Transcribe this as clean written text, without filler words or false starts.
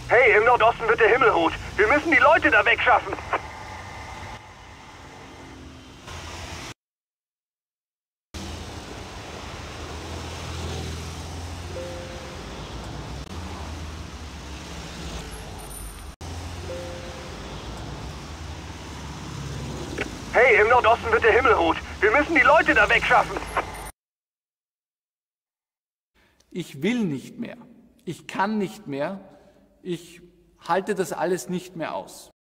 Hey, im Nordosten wird der Himmel rot. Wir müssen die Leute da wegschaffen. Hey, im Nordosten wird der Himmel rot. Wir müssen die Leute da wegschaffen. Ich will nicht mehr. Ich kann nicht mehr. Ich halte das alles nicht mehr aus.